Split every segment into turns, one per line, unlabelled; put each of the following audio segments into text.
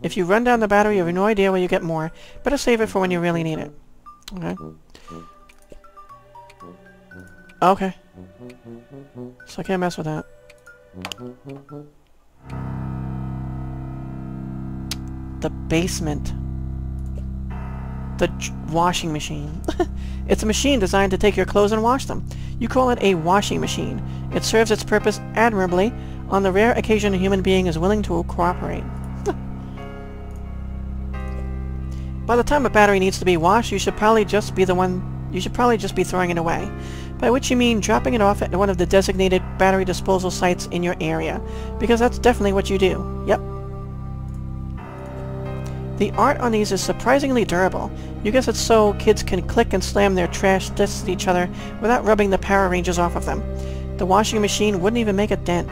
If you run down the battery, you have no idea where you get more. Better save it for when you really need it. Okay. Okay. So I can't mess with that. The basement. The washing machine. It's a machine designed to take your clothes and wash them. You call it a washing machine. It serves its purpose admirably on the rare occasion a human being is willing to cooperate. By the time a battery needs to be washed, you should probably just be throwing it away. By which you mean dropping it off at one of the designated battery disposal sites in your area. Because that's definitely what you do. Yep. The art on these is surprisingly durable. You guess it's so kids can click and slam their trash discs at each other without rubbing the Power Rangers off of them. The washing machine wouldn't even make a dent.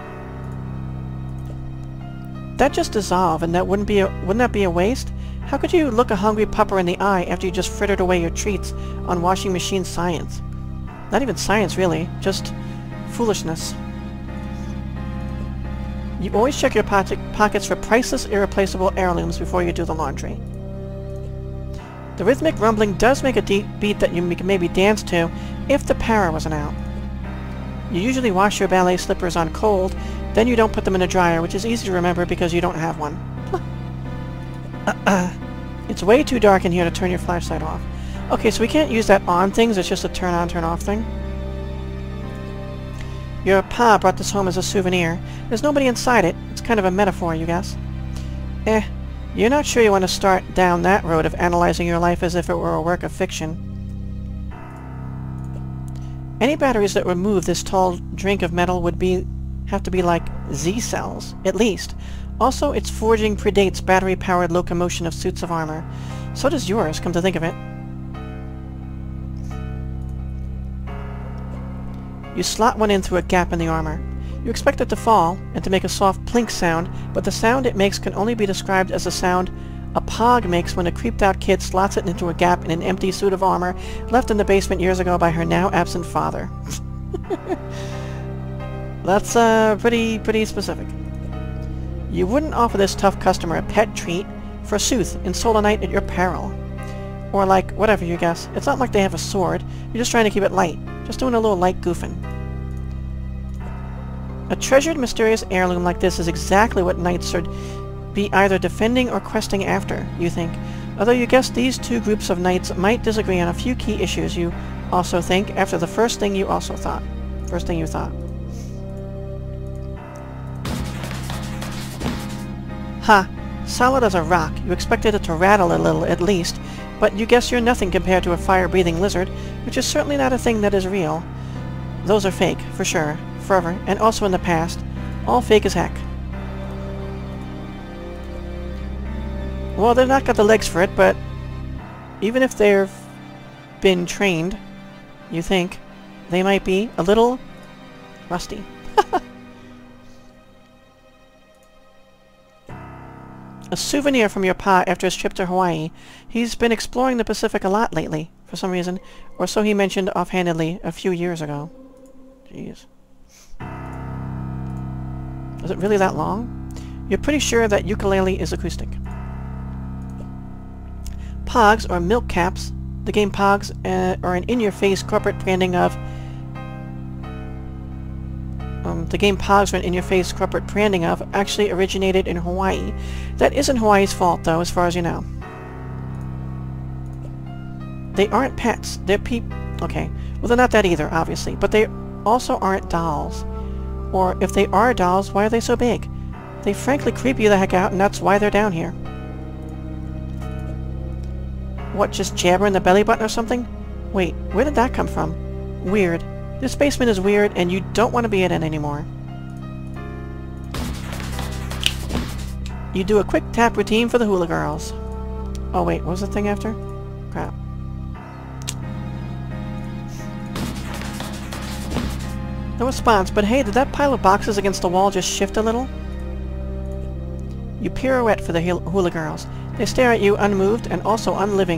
That'd just dissolve, and wouldn't that be a waste? How could you look a hungry pupper in the eye after you just frittered away your treats on washing machine science? Not even science, really. Just foolishness. You always check your pockets for priceless, irreplaceable heirlooms before you do the laundry. The rhythmic rumbling does make a deep beat that you can maybe dance to if the power wasn't out. You usually wash your ballet slippers on cold, then you don't put them in a dryer, which is easy to remember because you don't have one. It's way too dark in here to turn your flashlight off. Okay, so we can't use that on things, it's just a turn on, turn off thing. Your pa brought this home as a souvenir. There's nobody inside it. It's kind of a metaphor, you guess. You're not sure you want to start down that road of analyzing your life as if it were a work of fiction. Any batteries that remove this tall drink of metal would have to be like Z-cells, at least. Also, its forging predates battery-powered locomotion of suits of armor. So does yours, come to think of it. You slot one in through a gap in the armor. You expect it to fall, and to make a soft plink sound, but the sound it makes can only be described as the sound a pog makes when a creeped-out kid slots it into a gap in an empty suit of armor left in the basement years ago by her now-absent father. That's, pretty specific. You wouldn't offer this tough customer a pet treat, forsooth, insult a knight at your peril. Or like, whatever you guess. It's not like they have a sword. You're just trying to keep it light. Just doing a little light goofing. A treasured, mysterious heirloom like this is exactly what knights should be either defending or questing after, you think. Although you guess these two groups of knights might disagree on a few key issues you also think after the first thing you thought. Ha! Solid as a rock. You expected it to rattle a little, at least, but you guess you're nothing compared to a fire-breathing lizard, which is certainly not a thing that is real. Those are fake, for sure, forever, and also in the past. All fake as heck. Well, they've not got the legs for it, but even if they've been trained, you think, they might be a little rusty. A souvenir from your pa after his trip to Hawaii. He's been exploring the Pacific a lot lately, for some reason, or so he mentioned offhandedly a few years ago. Jeez. Is it really that long? You're pretty sure that ukulele is acoustic. Pogs, or milk caps. The game Pogs are an in-your-face corporate branding of... actually originated in Hawaii. That isn't Hawaii's fault, though, as far as you know. They aren't pets. They're okay. Well, they're not that either, obviously. But they also aren't dolls. Or, if they are dolls, why are they so big? They frankly creep you the heck out, and that's why they're down here. What, just jabbering the belly button or something? Wait, where did that come from? Weird. This basement is weird, and you don't want to be in it anymore. You do a quick tap routine for the hula girls. Oh wait, what was the thing after? Crap. No response, but hey, did that pile of boxes against the wall just shift a little? You pirouette for the hula girls. They stare at you unmoved and also unliving.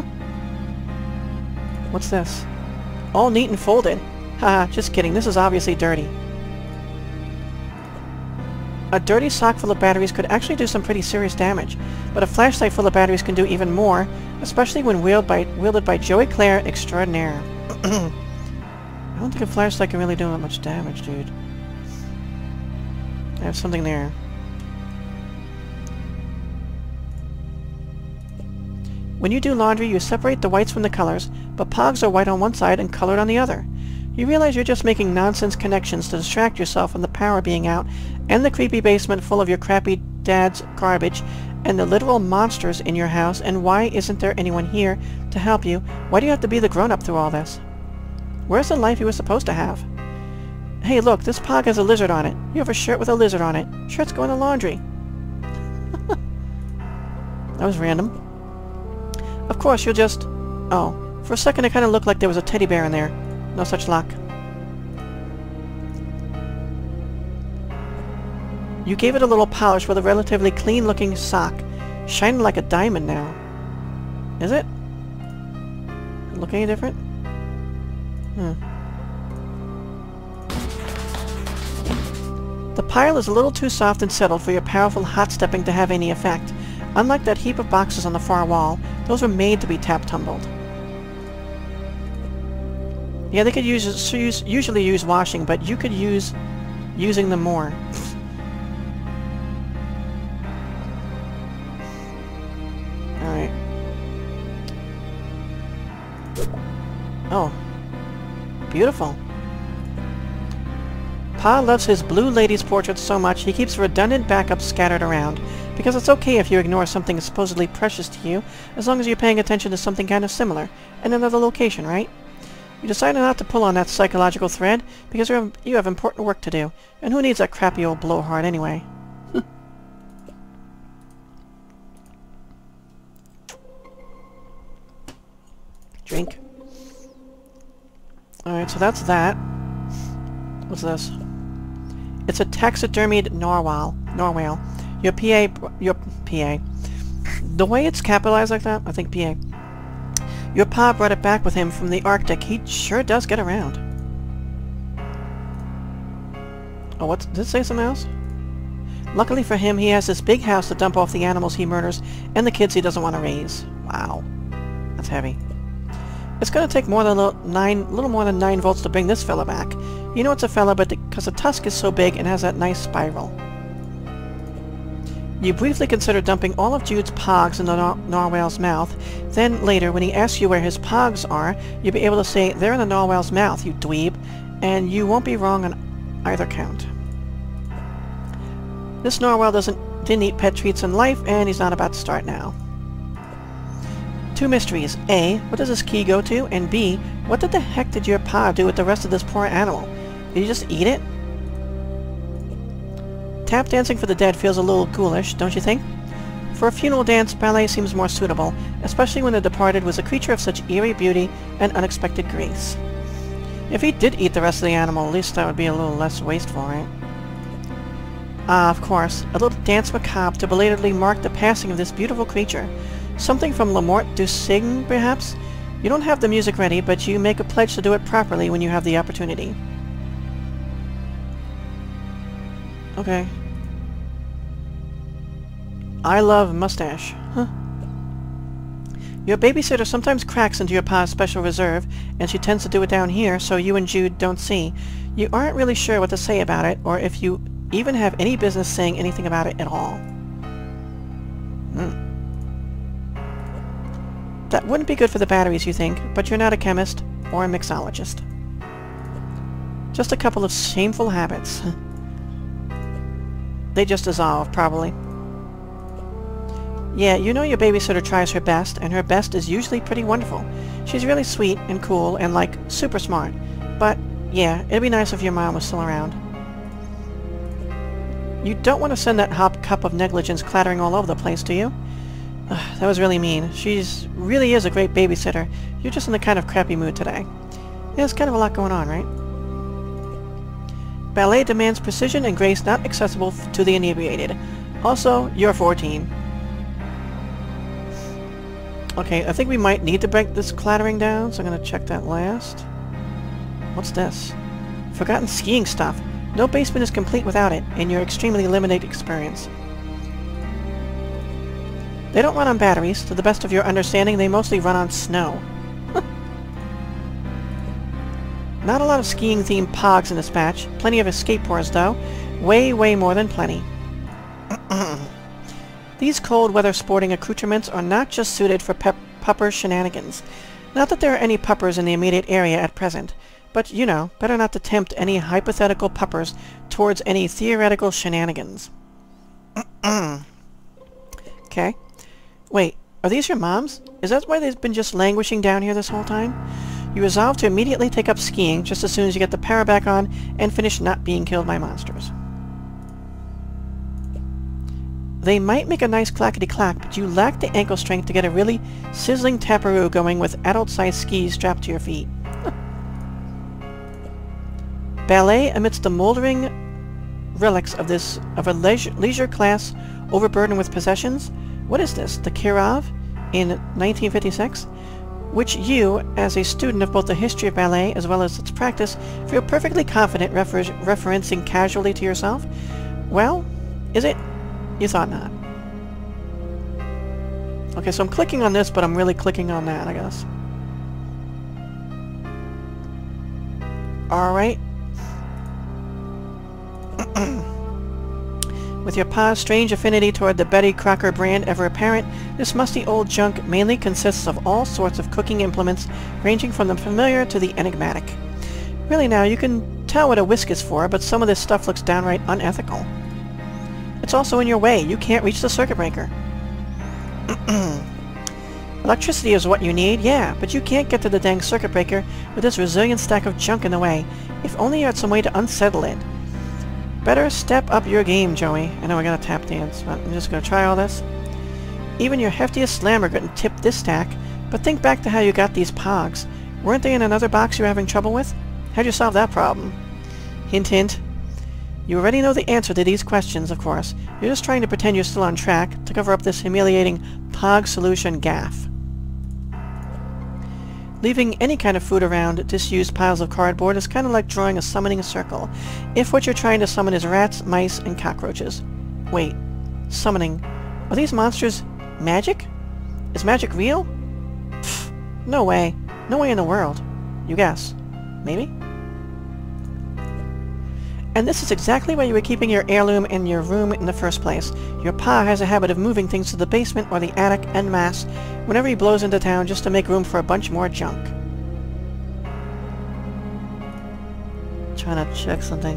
What's this? All neat and folded. Haha, just kidding, this is obviously dirty. A dirty sock full of batteries could actually do some pretty serious damage, but a flashlight full of batteries can do even more, especially when wielded by Joey Claire Extraordinaire. I don't think a flashlight can really do that much damage, dude. I have something there. When you do laundry, you separate the whites from the colors, but pogs are white on one side and colored on the other. You realize you're just making nonsense connections to distract yourself from the power being out, and the creepy basement full of your crappy dad's garbage, and the literal monsters in your house, and why isn't there anyone here to help you? Why do you have to be the grown-up through all this? Where's the life you were supposed to have? Hey, look, this pog has a lizard on it. You have a shirt with a lizard on it. Shirts go in the laundry. That was random. Of course, you'll just... Oh, for a second it kind of looked like there was a teddy bear in there. No such luck. You gave it a little polish with a relatively clean-looking sock. Shining like a diamond now. Is it? Look any different? The pile is a little too soft and settled for your powerful hot-stepping to have any effect. Unlike that heap of boxes on the far wall, those were made to be tap-tumbled. Yeah, they could usually use washing, but you could use using them more. Alright. Oh. Beautiful. Pa loves his blue lady's portraits so much he keeps redundant backups scattered around, because it's okay if you ignore something supposedly precious to you, as long as you're paying attention to something kind of similar, in another location, right? You decided not to pull on that psychological thread, because you have important work to do, and who needs that crappy old blowhard anyway? Drink. Alright, so that's that. What's this? It's a taxidermied narwhal. Your PA... The way it's capitalized like that, I think PA. Your pa brought it back with him from the Arctic. He sure does get around. Oh, what? Did it say something else? Luckily for him, he has this big house to dump off the animals he murders and the kids he doesn't want to raise. Wow. That's heavy. It's gonna take more than little more than 9 volts to bring this fella back. You know it's a fella, but because the tusk is so big and has that nice spiral. You briefly consider dumping all of Jude's pogs in the narwhal's mouth. Then later, when he asks you where his pogs are, you'll be able to say, "They're in the narwhal's mouth, you dweeb," and you won't be wrong on either count. This narwhal didn't eat pet treats in life, and he's not about to start now. 2 mysteries. A, what does this key go to? And B, what the heck did your pa do with the rest of this poor animal? Did you just eat it? Tap dancing for the dead feels a little ghoulish, don't you think? For a funeral dance, ballet seems more suitable, especially when the departed was a creature of such eerie beauty and unexpected grace. If he did eat the rest of the animal, at least that would be a little less wasteful, right? Ah, of course, a little dance macabre to belatedly mark the passing of this beautiful creature. Something from La Mort du Cygne, perhaps? You don't have the music ready, but you make a pledge to do it properly when you have the opportunity. Okay. I love mustache. Huh. Your babysitter sometimes cracks into your pa's special reserve, and she tends to do it down here, so you and Jude don't see. You aren't really sure what to say about it, or if you even have any business saying anything about it at all. That wouldn't be good for the batteries, you think, but you're not a chemist or a mixologist. Just a couple of shameful habits. They just dissolve, probably. Yeah, you know your babysitter tries her best, and her best is usually pretty wonderful. She's really sweet and cool and, like, super smart. But, yeah, it'd be nice if your mom was still around. You don't want to send that hot cup of negligence clattering all over the place, do you? That was really mean. She's really is a great babysitter. You're just in the kind of crappy mood today. There's kind of a lot going on, right? Ballet demands precision and grace not accessible to the inebriated. Also, you're 14. Okay, I think we might need to break this clattering down, so I'm gonna check that last. What's this? Forgotten skiing stuff. No basement is complete without it, in your extremely limited experience. They don't run on batteries. To the best of your understanding, they mostly run on snow. Not a lot of skiing-themed pogs in this patch. Plenty of escape pores, though. Way, way more than plenty. These cold-weather sporting accoutrements are not just suited for pupper shenanigans. Not that there are any puppers in the immediate area at present, but, you know, better not to tempt any hypothetical puppers towards any theoretical shenanigans. Okay. Wait, are these your moms? Is that why they've been just languishing down here this whole time? You resolve to immediately take up skiing just as soon as you get the power back on and finish not being killed by monsters. They might make a nice clackety-clack, but you lack the ankle strength to get a really sizzling taparoo going with adult-sized skis strapped to your feet. Ballet amidst the moldering relics of a leisure class overburdened with possessions? What is this? The Kirov in 1956? Which you, as a student of both the history of ballet as well as its practice, feel perfectly confident referencing casually to yourself? Well, is it? You thought not. Okay, so I'm clicking on this, but I'm really clicking on that, I guess. Alright. With your pa's strange affinity toward the Betty Crocker brand ever apparent, this musty old junk mainly consists of all sorts of cooking implements, ranging from the familiar to the enigmatic. Really now, you can tell what a whisk is for, but some of this stuff looks downright unethical. It's also in your way. You can't reach the circuit breaker. Electricity is what you need, yeah, but you can't get to the dang circuit breaker with this resilient stack of junk in the way. If only you had some way to unsettle it. Better step up your game, Joey. I know I got a tap dance, but I'm just gonna try all this. Even your heftiest slammer couldn't tip this stack, but think back to how you got these pogs. Weren't they in another box you were having trouble with? How'd you solve that problem? Hint, hint. You already know the answer to these questions, of course. You're just trying to pretend you're still on track to cover up this humiliating pog solution gaffe. Leaving any kind of food around disused piles of cardboard is kind of like drawing a summoning circle, if what you're trying to summon is rats, mice, and cockroaches. Wait, summoning. Are these monsters magic? Is magic real? Pfft, no way. No way in the world. You guess. Maybe? And this is exactly why you were keeping your heirloom in your room in the first place. Your pa has a habit of moving things to the basement or the attic en masse whenever he blows into town just to make room for a bunch more junk. Trying to check something.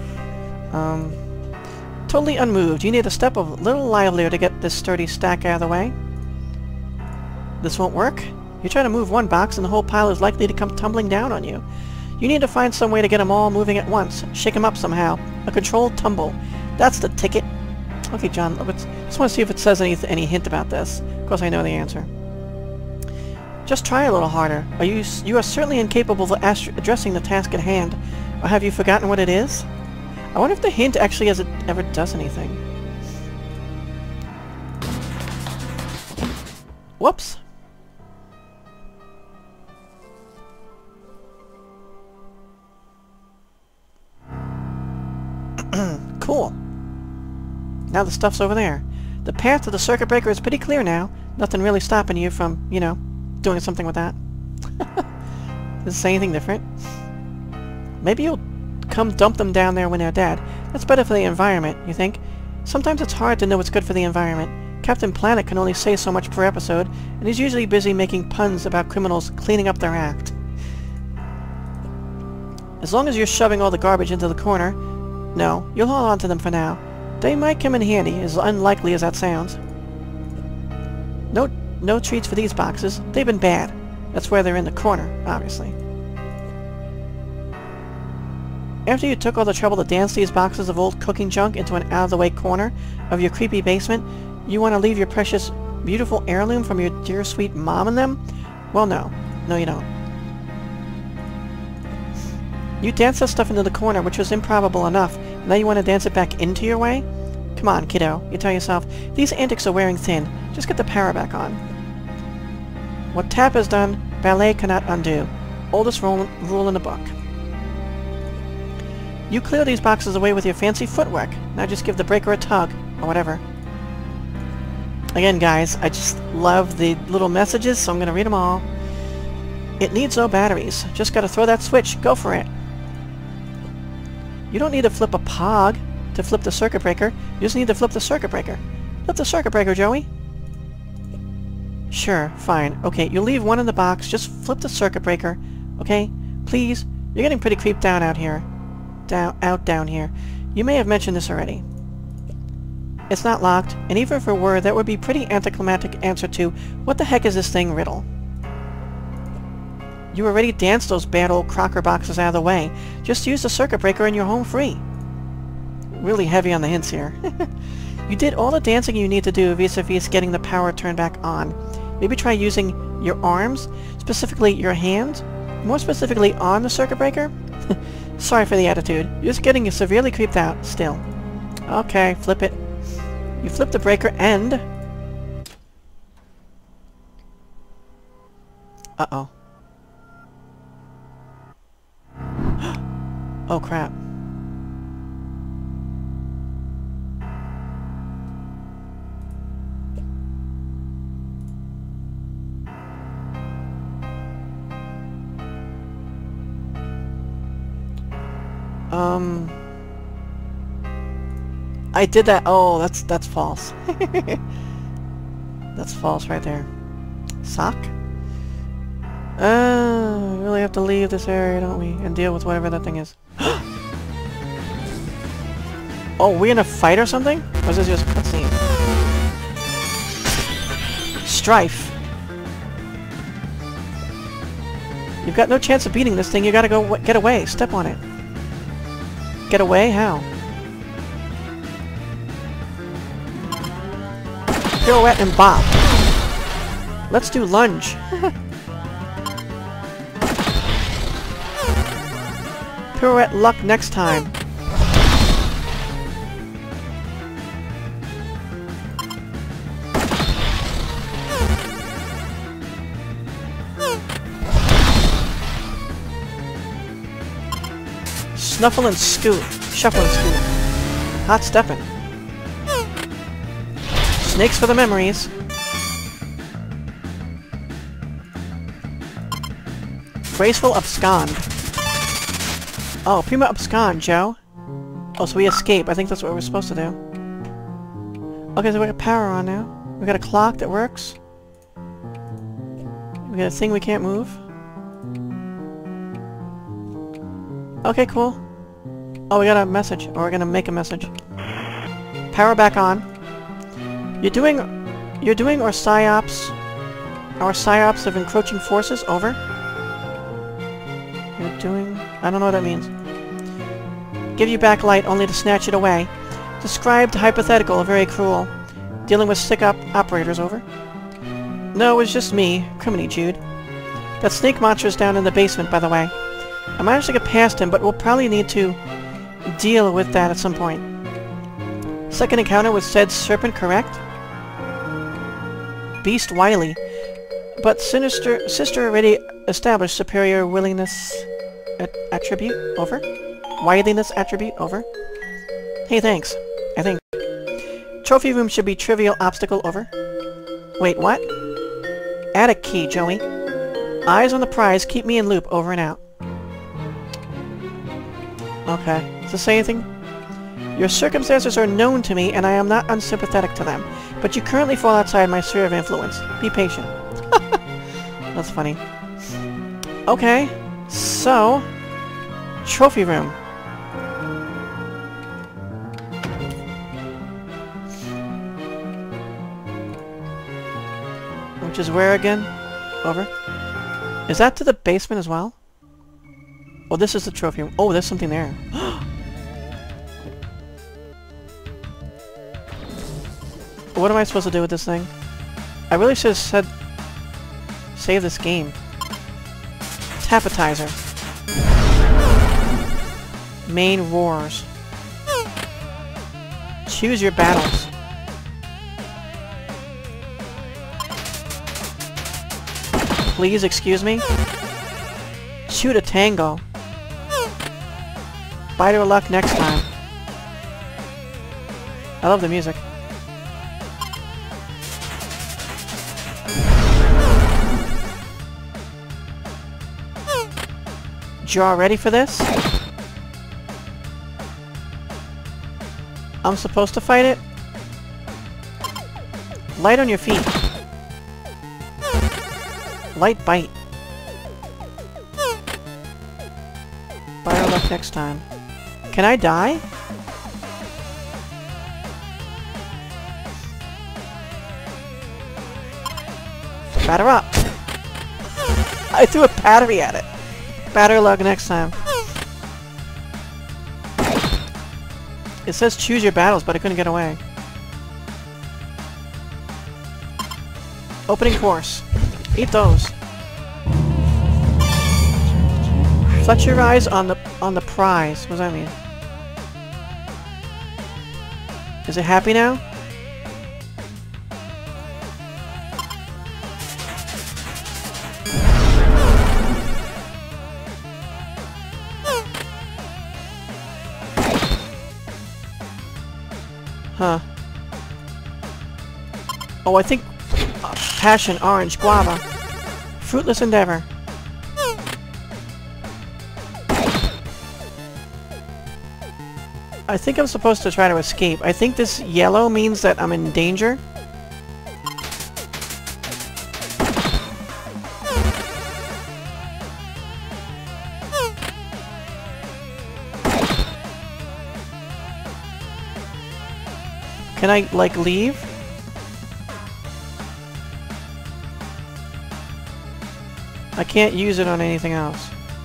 Totally unmoved. You need a step a little livelier to get this sturdy stack out of the way. This won't work? You try to move one box and the whole pile is likely to come tumbling down on you. You need to find some way to get them all moving at once. Shake them up somehow. A controlled tumble. That's the ticket. Okay, John, just want to see if it says any hint about this. Of course, I know the answer. Just try a little harder. You are certainly incapable of addressing the task at hand. Or have you forgotten what it is? I wonder if the hint actually ever does anything. Whoops. Cool. Now the stuff's over there. The path to the circuit breaker is pretty clear now. Nothing really stopping you from, you know, doing something with that. Does it say anything different? Maybe you'll come dump them down there when they're dead. That's better for the environment, you think? Sometimes it's hard to know what's good for the environment. Captain Planet can only say so much per episode, and he's usually busy making puns about criminals cleaning up their act. As long as you're shoving all the garbage into the corner, no, you'll hold on to them for now. They might come in handy, as unlikely as that sounds. No treats for these boxes. They've been bad. That's where they're in the corner, obviously. After you took all the trouble to dance these boxes of old cooking junk into an out-of-the-way corner of your creepy basement, you want to leave your precious, beautiful heirloom from your dear sweet mom in them? Well, no. No, you don't. You danced that stuff into the corner, which was improbable enough. Now you want to dance it back into your way? Come on, kiddo. You tell yourself, these antics are wearing thin. Just get the power back on. What Tap has done, ballet cannot undo. Oldest rule in the book. You clear these boxes away with your fancy footwork. Now just give the breaker a tug, or whatever. Again, guys, I just love the little messages, so I'm going to read them all. It needs no batteries. Just gotta throw that switch. Go for it. You don't need to flip a pog to flip the circuit breaker. You just need to flip the circuit breaker. Flip the circuit breaker, Joey. Sure, fine. Okay, you leave one in the box. Just flip the circuit breaker. Okay? Please? You're getting pretty creeped out here. Down here. You may have mentioned this already. It's not locked, and even if it were, that would be pretty anticlimactic answer to, what the heck is this thing riddle? You already danced those bad old Crocker boxes out of the way. Just use the circuit breaker and you're home free. Really heavy on the hints here. You did all the dancing you need to do vis-a-vis getting the power turned back on. Maybe try using your arms, specifically your hands, more specifically on the circuit breaker? Sorry for the attitude. You're just getting severely creeped out still. Okay, flip it. You flip the breaker and... Uh-oh. Oh, crap. I did that. Oh, that's false. That's false right there. Sock? We really have to leave this area, don't we? And deal with whatever that thing is. Oh, we in a fight or something? Or is this just a cutscene? Strife. You've got no chance of beating this thing. You gotta go get away. Step on it. Get away? How? Pirouette and bop. Let's do lunge. Pirouette luck next time. Snuffle and scoot. Shuffle and scoot. Hot steppin'. Snakes for the memories. Graceful abscond. Oh, prima abscond, Joe. Oh, so we escape. I think that's what we're supposed to do. Okay, so we got power on now. We got a clock that works. We got a thing we can't move. Okay, cool. Oh, we got a message. Or we're gonna make a message. Power back on. You're doing our psyops of encroaching forces, over. You're doing... I don't know what that means. Give you back light only to snatch it away. Described hypothetical, very cruel. Dealing with stick-up operators, over. No, it was just me, Criminy Jude. That snake monster's down in the basement, by the way. I managed to get past him, but we'll probably need to deal with that at some point. Second encounter with said serpent, correct? Beast wily. But sister already established superior willingness attribute, over. Wiliness attribute, over. Hey, thanks. I think. Trophy room should be trivial obstacle, over. Wait, what? Attic key, Joey. Eyes on the prize, keep me in loop, over and out. Okay. Does this say anything? Your circumstances are known to me, and I am not unsympathetic to them. But you currently fall outside my sphere of influence. Be patient. That's funny. Okay. So... Trophy room. Which is where again? Over. Is that to the basement as well? Oh, this is the trophy room. Oh, there's something there. What am I supposed to do with this thing? I really should have said... Save this game. Tappetizer. Main roars. Choose your battles. Please excuse me? Shoot a tango. Spider luck next time. I love the music. Jaw ready for this? I'm supposed to fight it? Light on your feet. Light bite. Fire luck next time. Can I die? Batter up! I threw a battery at it. Batter luck next time. It says choose your battles, but I couldn't get away. Opening course. Eat those. Flex your eyes on the prize. What does that mean? Is it happy now? Huh. Oh, I think... passion, orange, guava. Fruitless endeavor. I think I'm supposed to try to escape. I think this yellow means that I'm in danger. Can I, like, leave? I can't use it on anything else.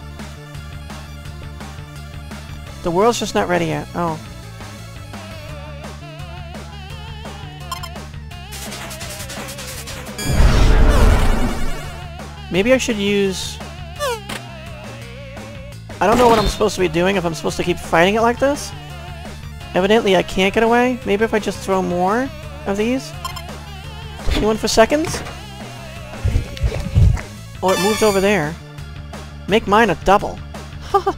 The world's just not ready yet. Oh. Maybe I should use... I don't know what I'm supposed to be doing, if I'm supposed to keep fighting it like this. Evidently I can't get away. Maybe if I just throw more of these? Anyone for seconds? Oh, it moved over there. Make mine a double. Haha.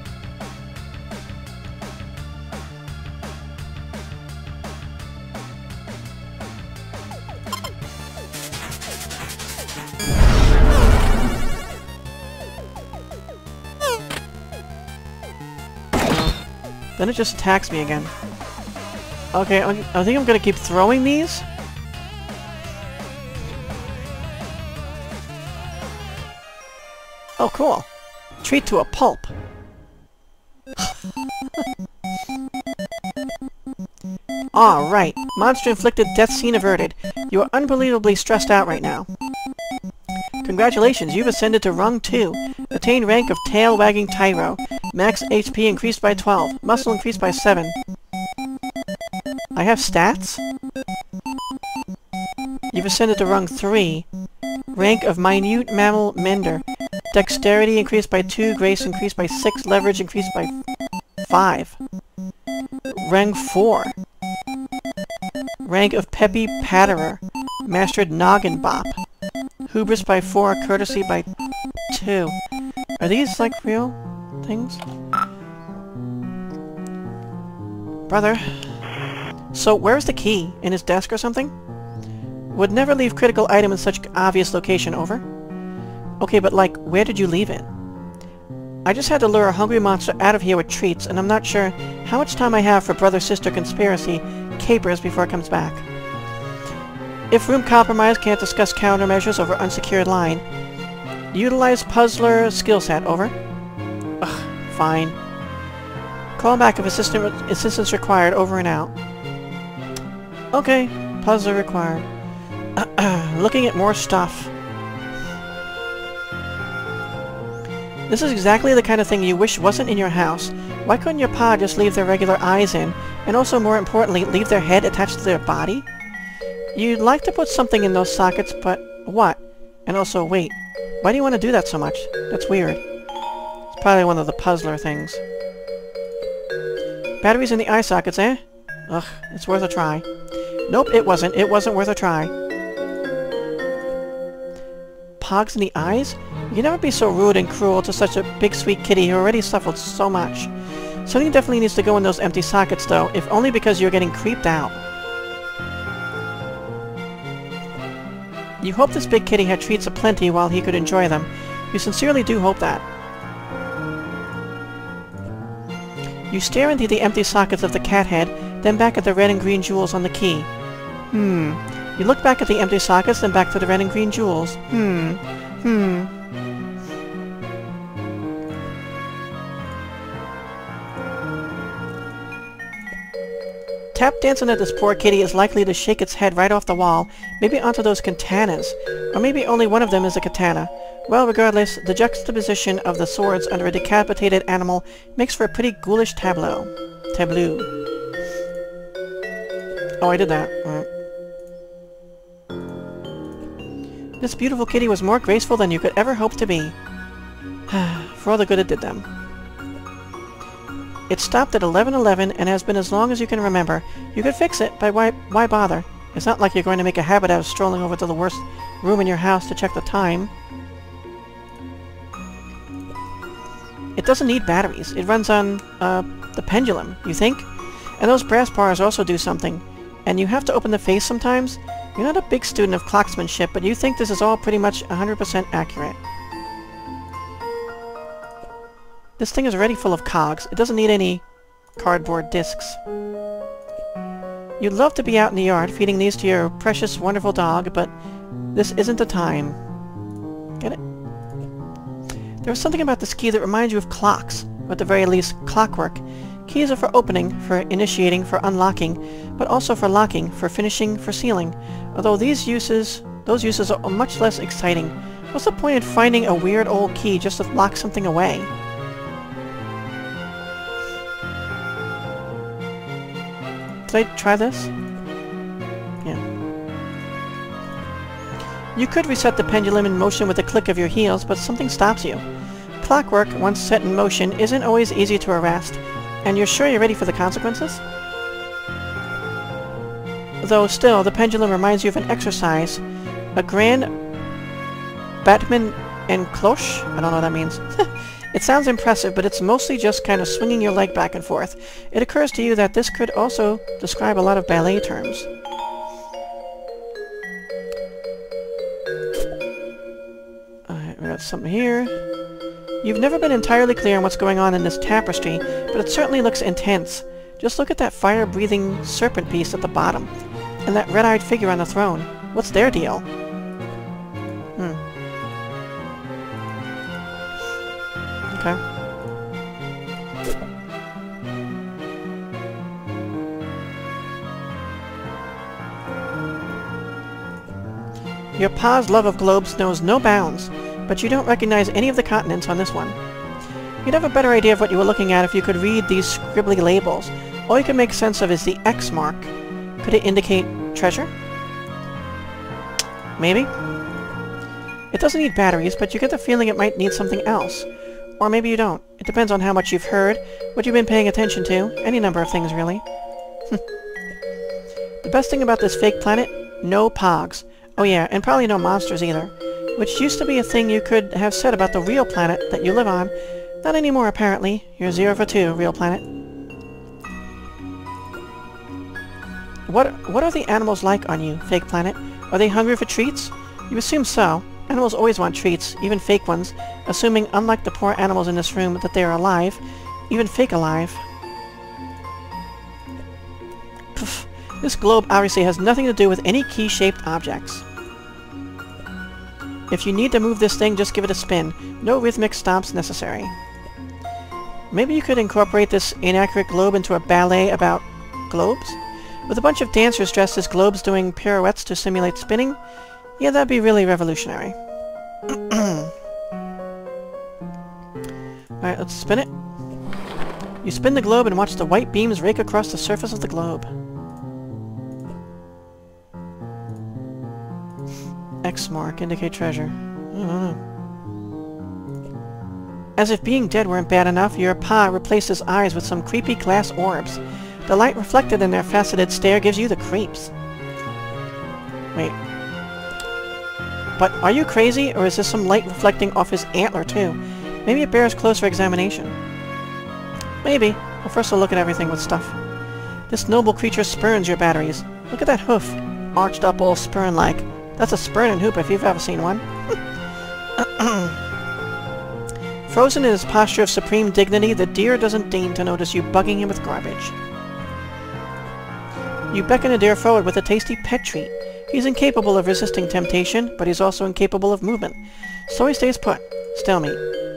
Then it just attacks me again. Okay, I think I'm gonna keep throwing these. Oh, cool. Treat to a pulp. Alright. Monster-inflicted death scene averted. You are unbelievably stressed out right now. Congratulations, you've ascended to rung 2. Attain rank of tail-wagging tyro. Max HP increased by 12. Muscle increased by 7. I have stats? You've ascended to rung 3. Rank of minute mammal mender. Dexterity increased by 2. Grace increased by 6. Leverage increased by 5. Rank 4. Rank of peppy patterer. Mastered noggin bop. Hubris by 4. Courtesy by 2. Are these, like, real things? Brother. So, where's the key? In his desk or something? Would never leave critical item in such obvious location, over. Okay, but, like, where did you leave it? I just had to lure a hungry monster out of here with treats, and I'm not sure how much time I have for brother-sister conspiracy capers before it comes back. If room compromise can't discuss countermeasures over unsecured line, utilize puzzler skill set, over. Ugh, fine. Call back if assistance required, over and out. Okay, puzzler required. Looking at more stuff. This is exactly the kind of thing you wish wasn't in your house. Why couldn't your pa just leave their regular eyes in, and also, more importantly, leave their head attached to their body? You'd like to put something in those sockets, but what? And also, wait, why do you want to do that so much? That's weird. It's probably one of the puzzler things. Batteries in the eye sockets, eh? Ugh, it's worth a try. Nope, it wasn't. It wasn't worth a try. Pogs in the eyes? You can never be so rude and cruel to such a big sweet kitty who already suffered so much. Something definitely needs to go in those empty sockets, though, if only because you're getting creeped out. You hope this big kitty had treats aplenty while he could enjoy them. You sincerely do hope that. You stare into the empty sockets of the cat head, then back at the red and green jewels on the key. You look back at the empty sockets, then back to the red and green jewels. Tap dancing at this poor kitty is likely to shake its head right off the wall, maybe onto those katanas. Or maybe only one of them is a katana. Well, regardless, the juxtaposition of the swords under a decapitated animal makes for a pretty ghoulish tableau. Oh, I did that. Alright. This beautiful kitty was more graceful than you could ever hope to be. For all the good it did them. It stopped at 11:11 and has been as long as you can remember. You could fix it, but why bother? It's not like you're going to make a habit out of strolling over to the worst room in your house to check the time. It doesn't need batteries. It runs on, the pendulum, you think? And those brass bars also do something. And you have to open the face sometimes? You're not a big student of clocksmanship, but you think this is all pretty much 100% accurate. This thing is already full of cogs. It doesn't need any cardboard discs. You'd love to be out in the yard feeding these to your precious, wonderful dog, but this isn't the time. Get it? There was something about this key that reminds you of clocks, or at the very least, clockwork. Keys are for opening, for initiating, for unlocking, but also for locking, for finishing, for sealing. Although those uses are much less exciting. What's the point in finding a weird old key just to lock something away? Did I try this? Yeah. You could reset the pendulum in motion with a click of your heels, but something stops you. Clockwork, once set in motion, isn't always easy to arrest. And you're sure you're ready for the consequences? Though still, the pendulum reminds you of an exercise. A grand battement en cloche? I don't know what that means. It sounds impressive, but it's mostly just kind of swinging your leg back and forth. It occurs to you that this could also describe a lot of ballet terms. Alright, we got something here. You've never been entirely clear on what's going on in this tapestry, but it certainly looks intense. Just look at that fire-breathing serpent piece at the bottom, and that red-eyed figure on the throne. What's their deal? Okay. Your pa's love of globes knows no bounds, but you don't recognize any of the continents on this one. You'd have a better idea of what you were looking at if you could read these scribbly labels. All you can make sense of is the X mark. Could it indicate treasure? Maybe? It doesn't need batteries, but you get the feeling it might need something else. Or maybe you don't. It depends on how much you've heard, what you've been paying attention to, any number of things, really. The best thing about this fake planet? No pogs. Oh yeah, and probably no monsters either. Which used to be a thing you could have said about the real planet that you live on. Not anymore, apparently. You're 0 for 2, real planet. What are the animals like on you, fake planet? Are they hungry for treats? You assume so. Animals always want treats, even fake ones, assuming, unlike the poor animals in this room, that they are alive, even fake alive. Pff, this globe obviously has nothing to do with any key-shaped objects. If you need to move this thing, just give it a spin. No rhythmic stomps necessary. Maybe you could incorporate this inaccurate globe into a ballet about globes? With a bunch of dancers dressed as globes doing pirouettes to simulate spinning? Yeah, that'd be really revolutionary. Alright, let's spin it. You spin the globe and watch the white beams rake across the surface of the globe. X mark, indicate treasure. I don't know. As if being dead weren't bad enough, your pa replaces eyes with some creepy glass orbs. The light reflected in their faceted stare gives you the creeps. Wait. But are you crazy, or is this some light reflecting off his antler, too? Maybe it bears closer examination. Maybe. Well, first we'll look at everything with stuff. This noble creature spurns your batteries. Look at that hoof. Arched up all spurn-like. That's a spurn and hoop if you've ever seen one. Frozen in his posture of supreme dignity, the deer doesn't deign to notice you bugging him with garbage. You beckon a deer forward with a tasty pet treat. He's incapable of resisting temptation, but he's also incapable of movement. So he stays put. Stalemate.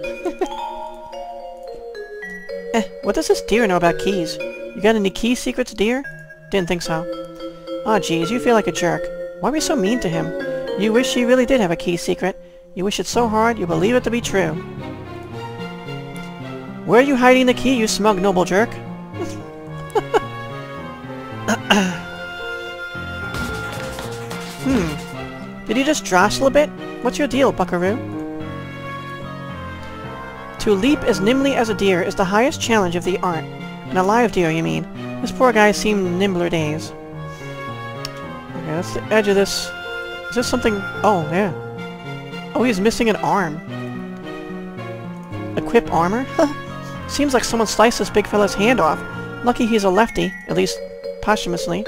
What does this deer know about keys? You got any key secrets, deer? Didn't think so. Aw, geez, you feel like a jerk. Why be so mean to him? You wish he really did have a key secret. You wish it so hard, you believe it to be true. Where are you hiding the key, you smug noble jerk? Did you just jostle a bit? What's your deal, buckaroo? To leap as nimbly as a deer is the highest challenge of the art. An alive deer, you mean? This poor guy seemed nimbler days. Okay, that's the edge of this. Is this something? Oh, yeah. Oh, he's missing an arm. Equip armor? Seems like someone sliced this big fella's hand off. Lucky he's a lefty, at least posthumously.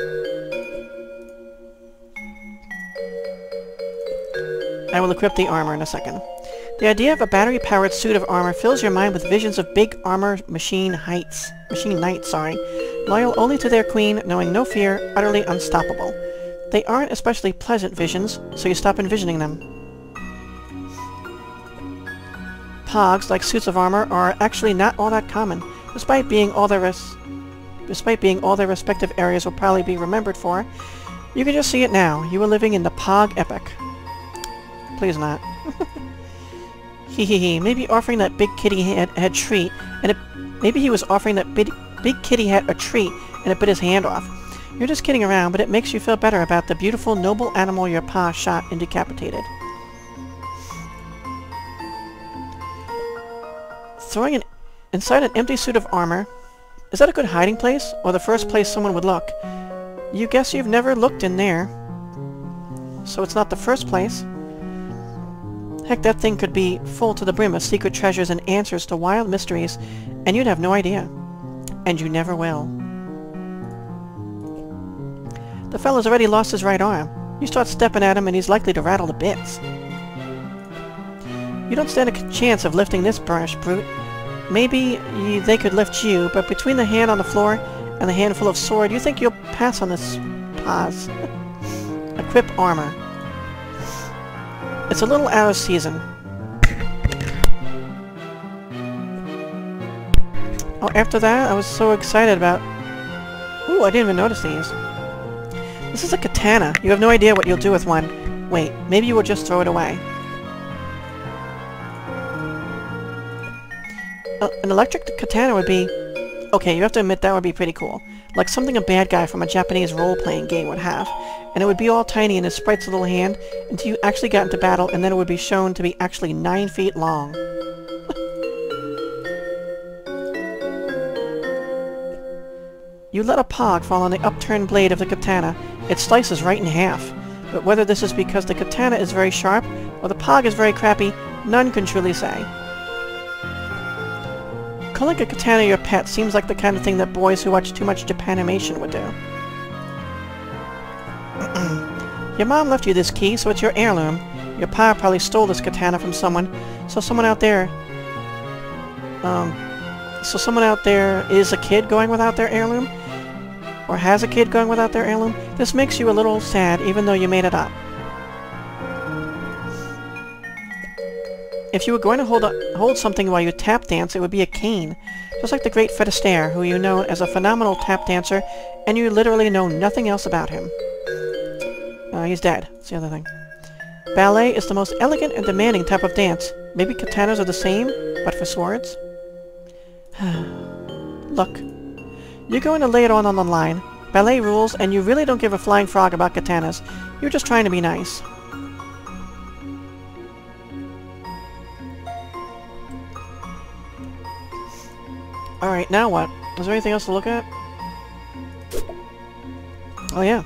I will equip the armor in a second. The idea of a battery-powered suit of armor fills your mind with visions of big armor machine knights, loyal only to their queen, knowing no fear, utterly unstoppable. They aren't especially pleasant visions, so you stop envisioning them. Pogs, like suits of armor, are actually not all that common, despite being all their respective areas will probably be remembered for. You can just see it now. You are living in the Pog epoch. Please not. Hehehe, maybe offering that big kitty head treat, and maybe he was offering that big kitty hat a treat, and it bit his hand off. You're just kidding around, but it makes you feel better about the beautiful, noble animal your pa shot and decapitated. Throwing inside an empty suit of armor, is that a good hiding place, or the first place someone would look? You guess you've never looked in there, so it's not the first place. Heck, that thing could be full to the brim of secret treasures and answers to wild mysteries, and you'd have no idea. And you never will. The fella's already lost his right arm. You start stepping at him and he's likely to rattle to bits. You don't stand a chance of lifting this brash brute. Maybe they could lift you, but between the hand on the floor and the handful of sword, you think you'll pass on this pause. Equip armor. It's a little out of season. Oh, after that, I was so excited about... Ooh, I didn't even notice these. This is a katana. You have no idea what you'll do with one. Wait, maybe you will just throw it away. An electric katana would be... Okay, you have to admit that would be pretty cool. Like something a bad guy from a Japanese role-playing game would have. And it would be all tiny in his sprite's little hand until you actually got into battle, and then it would be shown to be actually 9 feet long. You let a pog fall on the upturned blade of the katana. It slices right in half. But whether this is because the katana is very sharp, or the pog is very crappy, none can truly say. Calling a katana your pet seems like the kind of thing that boys who watch too much Japanimation would do. Your mom left you this key, so it's your heirloom. Your pa probably stole this katana from someone, so someone out there is a kid going without their heirloom? Or has a kid going without their heirloom? This makes you a little sad, even though you made it up. If you were going to hold something while you tap dance, it would be a cane. Just like the great Fred Astaire, who you know as a phenomenal tap dancer, and you literally know nothing else about him. He's dead. That's the other thing. Ballet is the most elegant and demanding type of dance. Maybe katanas are the same, but for swords? Look. You're going to lay it on the line. Ballet rules, and you really don't give a flying frog about katanas. You're just trying to be nice. Alright, now what? Is there anything else to look at? Oh yeah.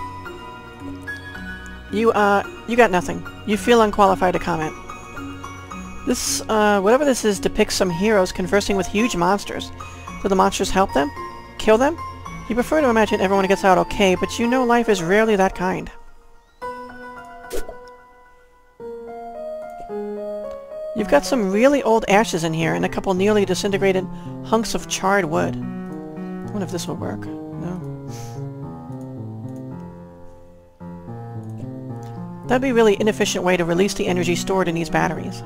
You got nothing. You feel unqualified to comment. This, whatever this is, depicts some heroes conversing with huge monsters. Do the monsters help them? Kill them? You prefer to imagine everyone gets out okay, but you know life is rarely that kind. You've got some really old ashes in here, and a couple nearly disintegrated hunks of charred wood. I wonder if this will work. No. That'd be a really inefficient way to release the energy stored in these batteries.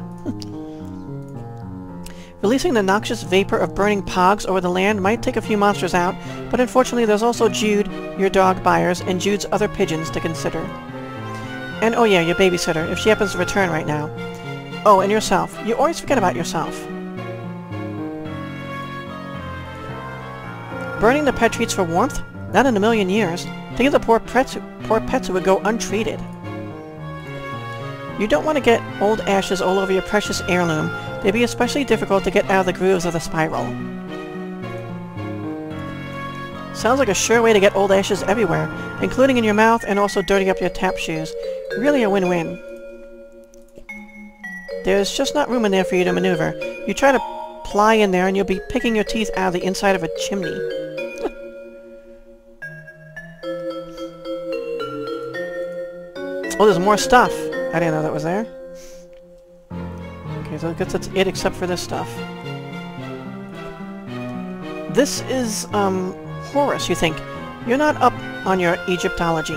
Releasing the noxious vapor of burning pogs over the land might take a few monsters out, but unfortunately there's also Jude, your dog buyers, and Jude's other pigeons to consider. And oh yeah, your babysitter, if she happens to return right now. Oh, and yourself. You always forget about yourself. Burning the pet treats for warmth? Not in a million years. Think of the poor pets who would go untreated. You don't want to get old ashes all over your precious heirloom. They'd be especially difficult to get out of the grooves of the spiral. Sounds like a sure way to get old ashes everywhere, including in your mouth and also dirty up your tap shoes. Really a win-win. There's just not room in there for you to maneuver. You try to ply in there and you'll be picking your teeth out of the inside of a chimney. Oh, there's more stuff! I didn't know that was there. Okay, so I guess that's it except for this stuff. This is, Horus, you think. You're not up on your Egyptology.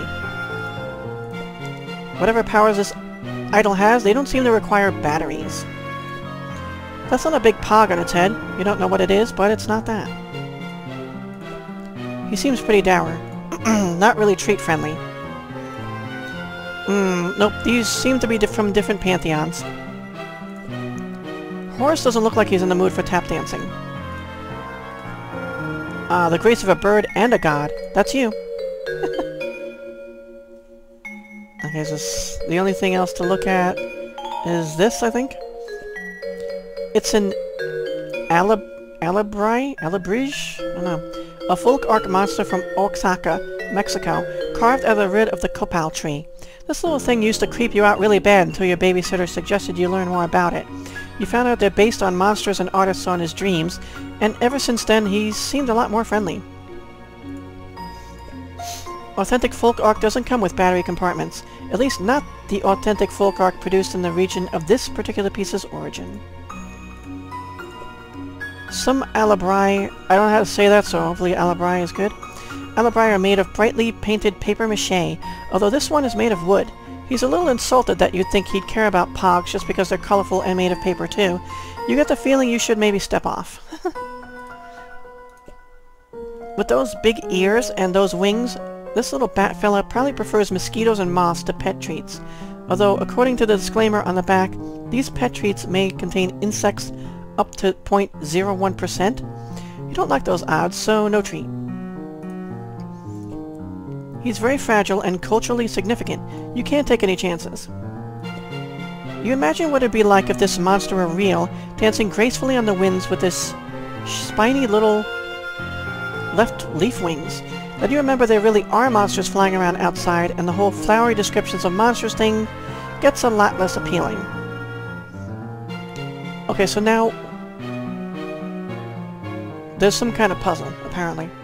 Whatever powers this idol has, they don't seem to require batteries. That's not a big pog on its head. You don't know what it is, but it's not that. He seems pretty dour. Not really treat-friendly. Nope, these seem to be from different pantheons. Horus doesn't look like he's in the mood for tap dancing. The grace of a bird and a god. That's you. Okay, so the only thing else to look at is this, I think. It's an Alabrige? I don't know. A folk arc monster from Oaxaca, Mexico, carved out of the root of the copal tree. This little thing used to creep you out really bad until your babysitter suggested you learn more about it. You found out they're based on monsters and artists on his dreams, and ever since then he's seemed a lot more friendly. Authentic folk art doesn't come with battery compartments, at least not the authentic folk art produced in the region of this particular piece's origin. Some Alabrige, I don't know how to say that, so hopefully Alabrige is good. Alabrige are made of brightly painted paper mache, although this one is made of wood. He's a little insulted that you'd think he'd care about pogs just because they're colorful and made of paper too. You get the feeling you should maybe step off. With those big ears and those wings, this little bat fella probably prefers mosquitoes and moths to pet treats. Although, according to the disclaimer on the back, these pet treats may contain insects up to 0.01%. You don't like those odds, so no treat. He's very fragile and culturally significant. You can't take any chances. You imagine what it'd be like if this monster were real, dancing gracefully on the winds with this spiny little left leaf wings. Then you remember there really are monsters flying around outside, and the whole flowery descriptions of monsters thing gets a lot less appealing. Okay, so now there's some kind of puzzle, apparently.